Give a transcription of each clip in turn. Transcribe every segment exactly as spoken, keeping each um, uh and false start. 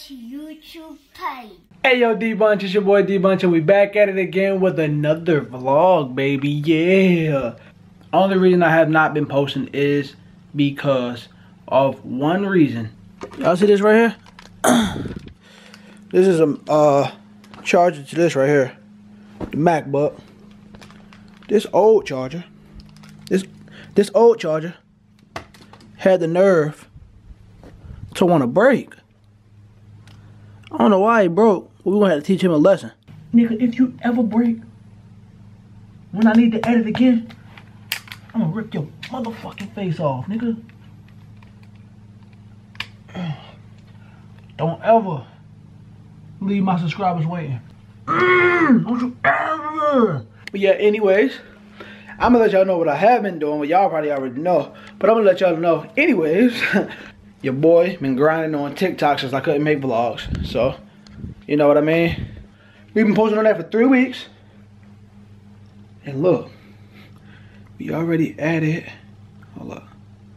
YouTube page. Hey yo, Dbunch, it's your boy Dbunch, and we back at it again with another vlog, baby. Yeah. Only reason I have not been posting is because of one reason. Y'all see this right here? This is a uh, charger to this right here, the MacBook. This old charger, this this old charger had the nerve to want to break. I don't know why he broke, but we're gonna have to teach him a lesson. Nigga, if you ever break, when I need to edit again, I'm gonna rip your motherfucking face off, nigga. Don't ever leave my subscribers waiting. Don't you ever. But yeah, anyways, I'm gonna let y'all know what I have been doing, what y'all probably already know. But I'm gonna let y'all know anyways. Your boy been grinding on TikTok since I couldn't make vlogs. So, you know what I mean? We've been posting on that for three weeks. And look, we already added, hold up.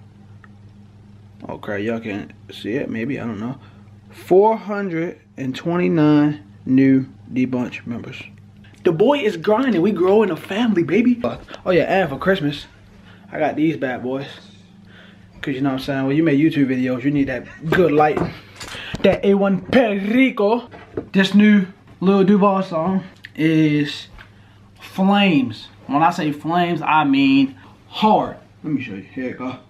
Oh crap, y'all can't see it, maybe, I don't know. four hundred twenty-nine new Dbunch members. The boy is grinding, we growing a family, baby. Oh yeah, and for Christmas, I got these bad boys. Cause you know what I'm saying, when you make YouTube videos, you need that good lighting. That A one Perico. This new Lil Duval song is Flames. When I say flames, I mean hard. Let me show you, here it go.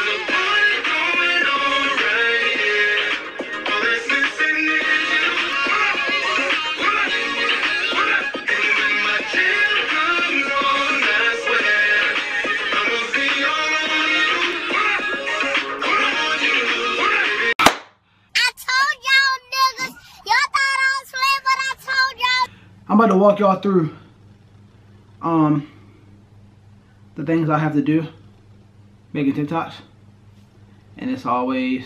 I'm about to walk y'all through um, the things I have to do making TikToks, and it's always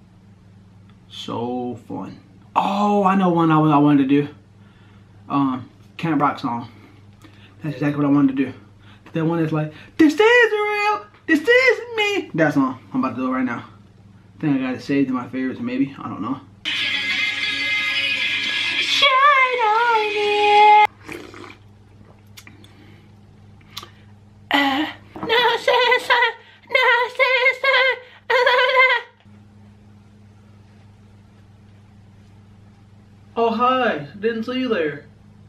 so fun. Oh, I know one I, I wanted to do. Um, Camp Rock song. That's exactly what I wanted to do. That one is like, this is real, this is me. That song, I'm about to do it right now. I think I got it saved in my favorites, maybe, I don't know. Oh hi, didn't see you there.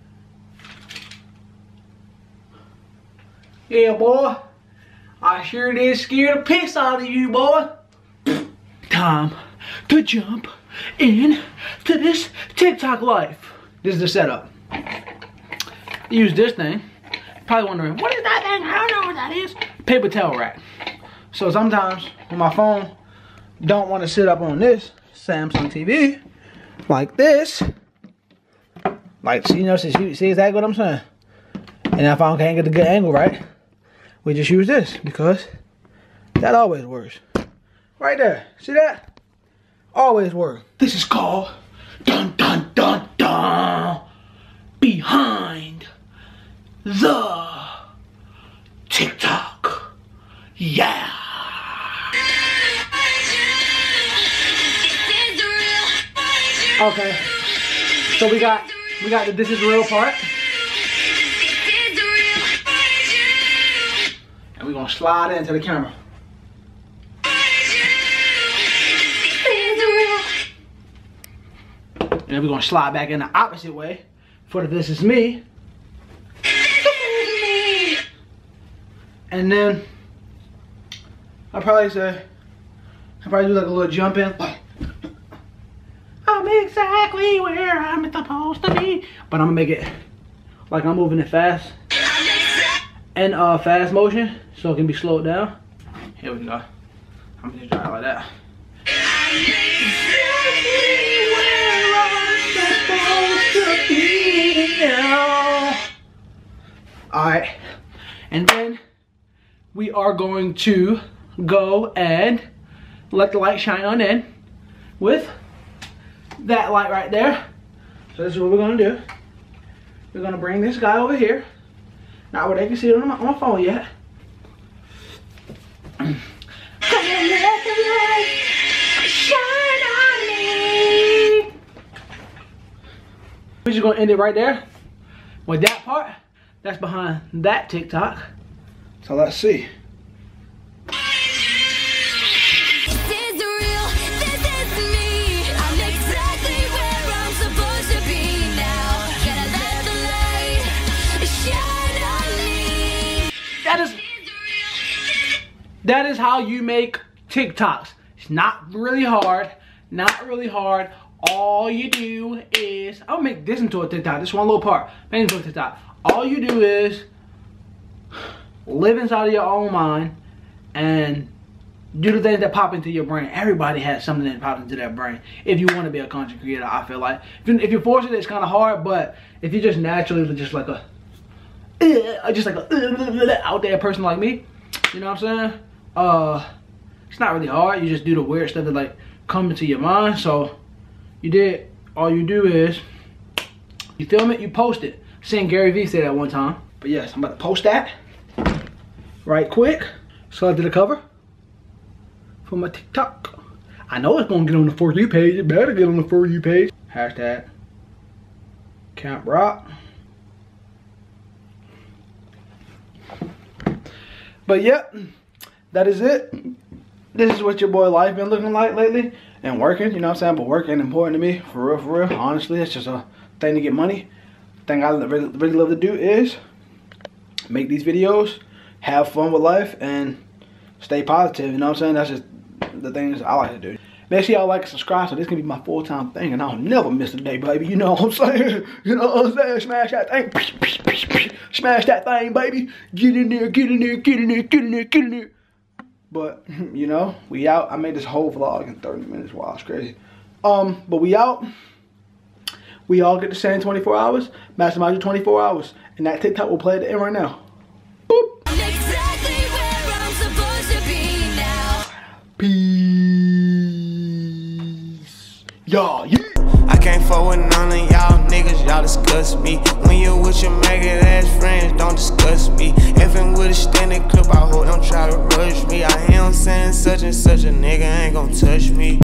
Yeah boy, I sure did scare the piss out of you boy. Time to jump in to this TikTok life. This is the setup. Use this thing. Probably wondering, what is that thing? I don't know what that is. Paper towel rack. So sometimes when my phone don't want to sit up on this Samsung T V like this, like, you know, see, see exactly what I'm saying. And if I can't get the good angle right, we just use this because that always works. Right there, see that? Always works. This is called dun dun dun dun behind the TikTok. Yeah. Okay. So we got we got the this is real part. And we're gonna slide into the camera. And then we're gonna slide back in the opposite way for the this is me. And then I'll probably say, I'll probably do like a little jump in. I'm exactly where I'm supposed to be. But I'm gonna make it like I'm moving it fast. And uh, fast motion, so it can be slowed down. Here we go. I'm gonna just try it like that. I'm exactly where I'm supposed to be now. Alright. And then we are going to go and let the light shine on in with that light right there. So this is what we're gonna do. We're gonna bring this guy over here. Not where they can see it on my, on my phone yet. Let the light shine on me. just gonna end it right there with that part. That's behind that TikTok. So let's see. That is, that is how you make TikToks. It's not really hard, not really hard. All you do is, I'll make this into a TikTok, this one little part, make it into a TikTok. All you do is live inside of your own mind and do the things that pop into your brain. Everybody has something that pops into their brain. If you want to be a content creator, I feel like. If, you, if you're forced it, it's kind of hard, but if you're just naturally just like a, uh, just like a uh, out there person like me, you know what I'm saying? Uh, it's not really hard. You just do the weird stuff that like come into your mind. So you did, all you do is, you film it, you post it. Seen Gary Vee say that one time. But yes, I'm about to post that right quick. So I did a cover for my TikTok. I know it's gonna get on the For You page. It better get on the For You page. Hashtag Camp Rock. But yep, that is it. This is what your boy life been looking like lately. And working, you know what I'm saying? But working important to me, for real, for real. Honestly, it's just a thing to get money. Thing I really, really love to do is make these videos, have fun with life, and stay positive. You know what I'm saying? That's just the things I like to do. Make sure y'all like and subscribe so this can be my full-time thing and I'll never miss a day, baby. You know what I'm saying? You know what I'm saying? Smash that thing. Smash that thing, baby. Get in there, get in there, get in there, get in there, get in there. But, you know, we out. I made this whole vlog in thirty minutes. Wow, it's crazy. Um, but we out. We all get the same twenty-four hours. Maximize your twenty-four hours. And that TikTok will play at the end right now. Boop. I'm exactly where I'm supposed to be now. Peace. Y'all, yeah. I can't fuck with none of y'all niggas, y'all disgust me. When you with your maggot ass friends, don't discuss me. Effing with a standing clip, I hope don't try to rush me. I am saying such and such a nigga ain't gon' touch me.